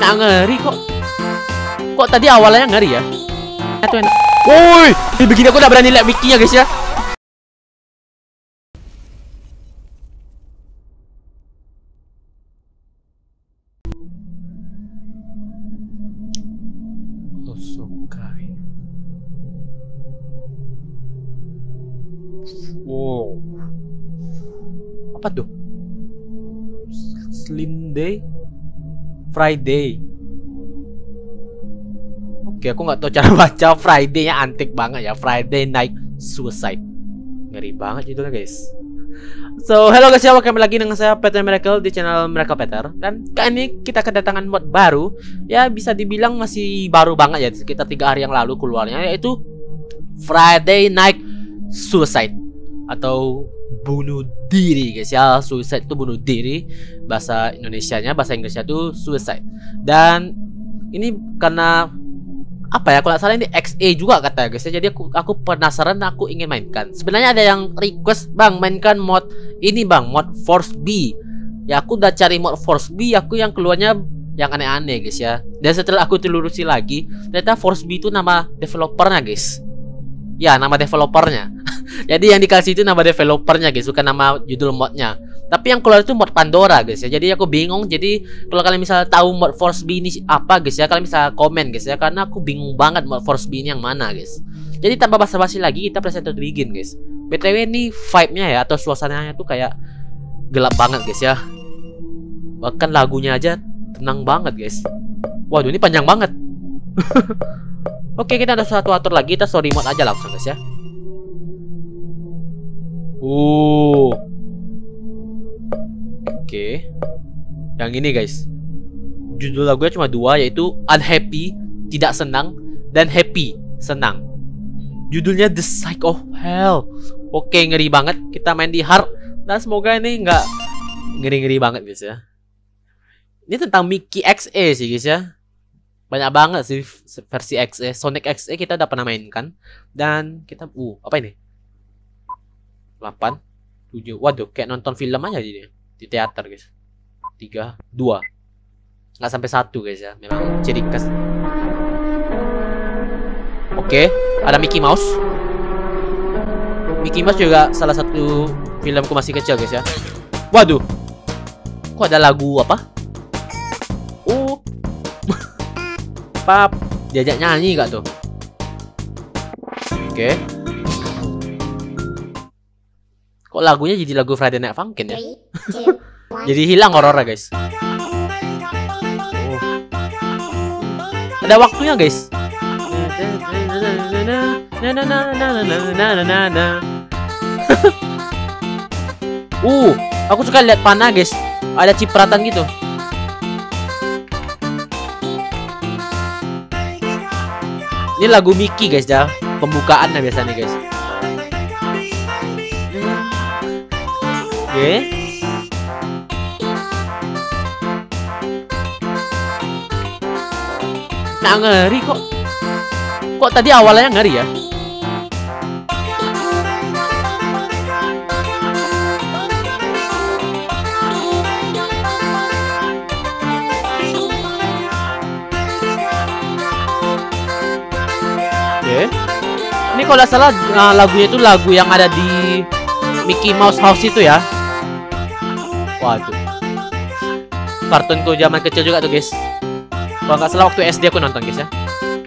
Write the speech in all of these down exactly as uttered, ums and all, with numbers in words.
Nggak ngeri kok. Kok tadi awalnya ngeri ya? Itu enak. Woi, begini aku udah berani lihat mic-nya guys ya. Osokai. Wow. Apa tuh? Slim Day, Friday. Oke, aku nggak tahu cara baca Friday-nya, antik banget ya. Friday Night Suicide. Ngeri banget judulnya guys. So, hello guys ya, welcome lagi dengan saya Peter Miracle di channel Miracle Peter. Dan kali ini kita kedatangan mod baru. Ya, bisa dibilang masih baru banget ya, sekitar tiga hari yang lalu keluarnya, yaitu Friday Night Suicide atau bunuh diri guys ya. Suicide itu bunuh diri, bahasa Indonesianya, bahasa Inggrisnya itu suicide. Dan ini karena apa ya, kalau nggak salah ini X A juga kata guys ya. Jadi aku aku penasaran, aku ingin mainkan. Sebenarnya ada yang request, bang mainkan mod ini bang, mod Force B. Ya aku udah cari mod Force B, aku yang keluarnya yang aneh-aneh guys ya. Dan setelah aku telurusi lagi, ternyata Force B itu nama developernya guys. Ya, nama developernya. Jadi yang dikasih itu nama developernya guys, bukan nama judul modnya. Tapi yang keluar itu mod Pandora guys ya. Jadi aku bingung. Jadi kalau kalian misalnya tahu mod Force B ini apa guys ya, kalian bisa komen guys ya, karena aku bingung banget mod Force B ini yang mana guys. Jadi tanpa basa-basi lagi, kita press enter to begin guys. B T W ini vibe-nya ya, atau suasananya tuh kayak gelap banget guys ya. Bahkan lagunya aja tenang banget guys. Waduh, ini panjang banget. Oke, kita ada satu atur lagi, kita story mode aja langsung guys ya. Uh. Oke. Yang ini guys, judul lagunya cuma dua, yaitu Unhappy, tidak senang, dan Happy, senang. Judulnya The Psych of Hell. Oke, ngeri banget. Kita main di hard, dan semoga ini nggak ngeri-ngeri banget guys ya. Ini tentang Mickey X A sih guys ya. Banyak banget sih versi X A. Sonic X A kita udah pernah mainkan. Dan kita, uh, apa ini? delapan, tujuh. Waduh, kayak nonton film aja jadi di teater guys. tiga, dua. Nggak sampai satu guys ya. Memang ciri khas. Oke, ada Mickey Mouse. Mickey Mouse juga salah satu filmku masih kecil guys ya. Waduh, kok ada lagu apa? Oh, pap, diajak nyanyi gak tuh? Oke. Kok lagunya jadi lagu Friday Night Funkin' ya? Jadi hilang horornya guys. Oh. Ada waktunya guys. uh, aku suka lihat panah guys. Ada cipratan gitu. Ini lagu Mickey guys ya, pembukaannya biasanya guys. Oke. Okay. Nah, ngeri kok. Kok tadi awalnya ngeri ya? Ini kalau nggak salah uh, lagunya itu lagu yang ada di Mickey Mouse House itu ya. Waduh, kartunku zaman kecil juga tuh guys. Kalau nggak salah waktu S D aku nonton guys ya.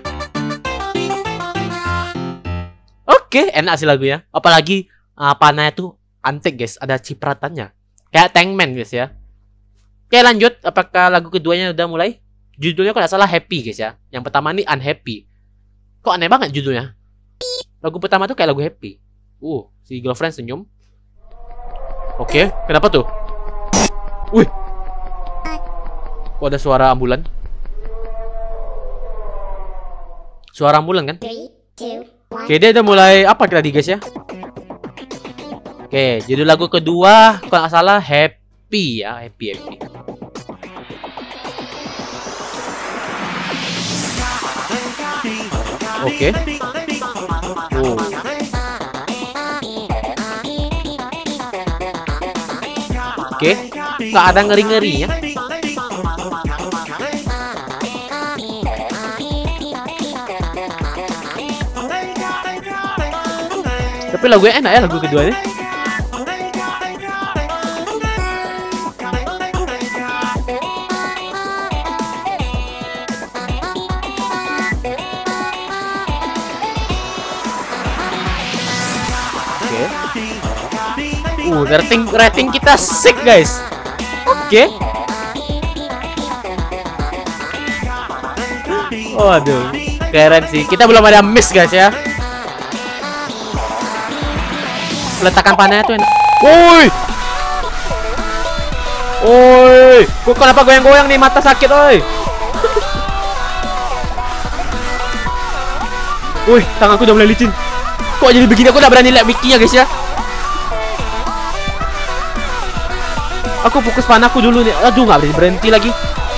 Oke, enak sih lagunya. Apalagi uh, panahnya tuh antik guys, ada cipratannya. Kayak Tankman guys ya. Oke, lanjut. Apakah lagu keduanya udah mulai? Judulnya kalau nggak salah Happy guys ya. Yang pertama ini Unhappy. Kok aneh banget judulnya? Lagu pertama tuh kayak lagu Happy. Uh, si girlfriend senyum. Oke, kenapa tuh? Wih. Kok ada suara ambulan? Suara ambulan kan? Oke, dia udah mulai apa tadi guys ya? Oke, judul lagu kedua kalau nggak salah Happy ya, Happy Happy. Oke. Oh. Oke, nggak ada ngeri-ngerinya. Tapi lagunya enak ya, lagu kedua ini. Oke. Uh, rating rating kita sick guys. Oke. Waduh, keren sih. Kita belum ada miss guys ya. Peletakan panahnya tuh enak. Woi. Woi, kok kenapa goyang-goyang nih, mata sakit, oi. Woi, tanganku udah mulai licin. Kok jadi begini, aku udah berani lihat mic-nya guys ya. Aku fokus panahku dulu nih. Aduh, nggak berhenti berhenti lagi.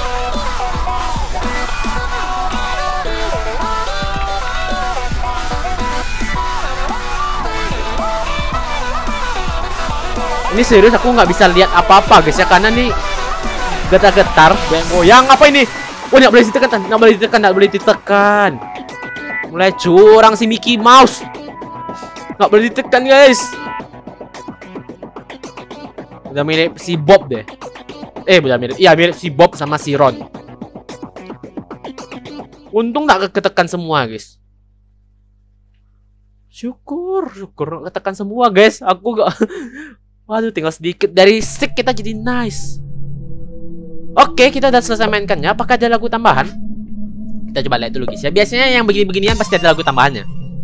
Ini serius aku nggak bisa lihat apa-apa guys ya, karena nih getar-getar goyang apa ini. Oh, nggak boleh ditekan, nggak boleh ditekan, nggak boleh ditekan. Mulai curang si Mickey Mouse. Nggak boleh ditekan guys. Udah mirip si Bob deh. Eh, udah mirip. Iya, mirip si Bob sama si Ron. Untung nggak ketekan semua guys. Syukur, syukur nggak ketekan semua guys. Aku gak. Waduh, tinggal sedikit. Dari stick kita jadi nice. Oke, kita udah selesai mainkannya. Apakah ada lagu tambahan? Kita coba lihat dulu guys ya. Biasanya yang begini-beginian pasti ada lagu tambahannya.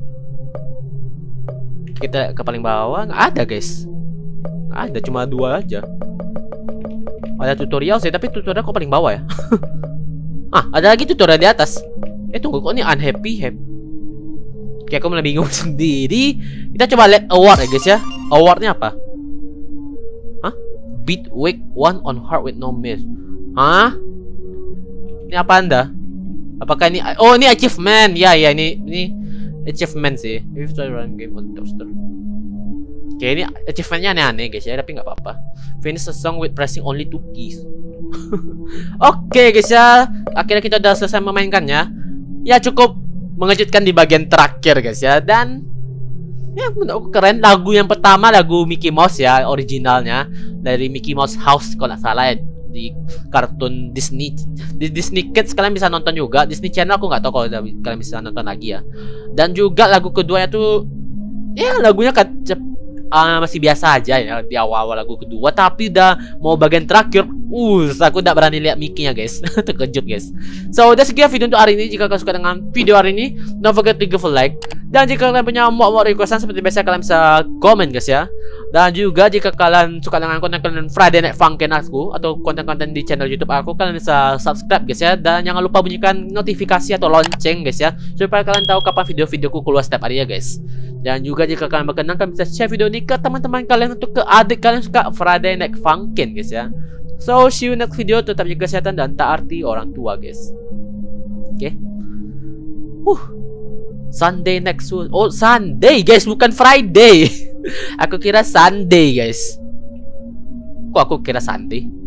Kita ke paling bawah. Nggak ada guys. Nggak ada, cuma dua aja. Ada tutorial sih, tapi tutorial kok paling bawah ya. Ah, ada lagi tutorial di atas. Eh, tunggu, kok ini unhappy happy. Oke, aku mulai bingung sendiri. Kita coba lihat award ya guys ya. Awardnya apa? Beat week one on hard with no miss. Hah? Ini apa anda? Apakah ini? Oh, ini achievement. Ya, ya, ini ini achievement sih. If I run game on toaster. Oke, ini achievementnya aneh-aneh guys ya, tapi nggak apa-apa. Finish a song with pressing only two keys. Oke guys ya, akhirnya kita udah selesai memainkannya. Ya, cukup mengejutkan di bagian terakhir guys ya. Dan ya, menurut aku keren. Lagu yang pertama lagu Mickey Mouse ya, originalnya dari Mickey Mouse House kalau nggak salah ya, di kartun Disney. Di Disney Kids kalian bisa nonton juga. Disney Channel aku nggak tahu kalau kalian bisa nonton lagi ya. Dan juga lagu keduanya tuh ya lagunya kan uh, masih biasa aja ya di awal-awal lagu kedua, tapi udah mau bagian terakhir, uh, aku udah berani lihat Mickey-nya guys. Terkejut guys. So, udah sekian video untuk hari ini. Jika kalian suka dengan video hari ini, don't forget to give a like. Dan jika kalian punya mau-mau requestan seperti biasa, kalian bisa komen guys ya. Dan juga jika kalian suka dengan konten-konten Friday Night Funkin' aku atau konten-konten di channel YouTube aku, kalian bisa subscribe guys ya. Dan jangan lupa bunyikan notifikasi atau lonceng guys ya, supaya kalian tahu kapan video-videoku keluar setiap hari ya guys. Dan juga jika kalian berkenan, kalian bisa share video ini ke teman-teman kalian untuk ke adik kalian suka Friday Night Funkin' guys ya. So, see you next video. Tetap jaga kesehatan dan taati orang tua guys. Oke. Okay. Uh. Sunday next week. Oh, Sunday guys, bukan Friday. Aku kira Sunday guys. Kok aku kira Sunday?